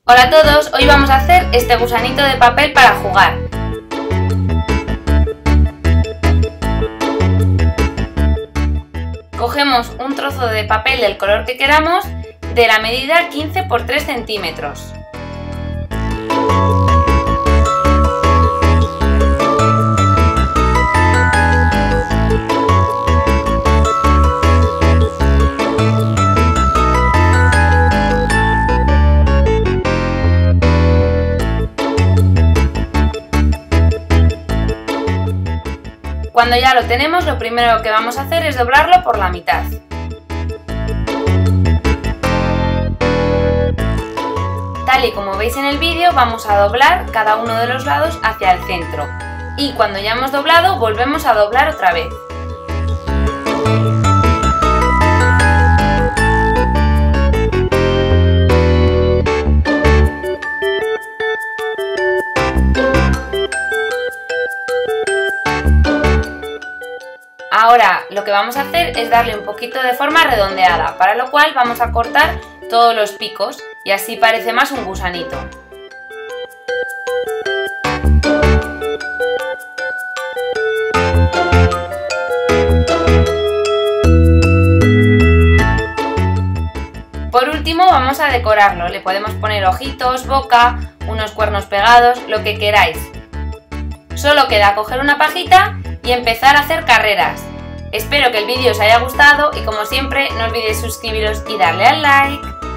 Hola a todos, hoy vamos a hacer este gusanito de papel para jugar. Cogemos un trozo de papel del color que queramos, de la medida 15 por 3 centímetros. Cuando ya lo tenemos, lo primero que vamos a hacer es doblarlo por la mitad. Tal y como veis en el vídeo, vamos a doblar cada uno de los lados hacia el centro. Y cuando ya hemos doblado, volvemos a doblar otra vez. Ahora lo que vamos a hacer es darle un poquito de forma redondeada, para lo cual vamos a cortar todos los picos y así parece más un gusanito. Por último vamos a decorarlo, le podemos poner ojitos, boca, unos cuernos pegados, lo que queráis. Solo queda coger una pajita y empezar a hacer carreras. Espero que el vídeo os haya gustado y como siempre no olvidéis suscribiros y darle al like.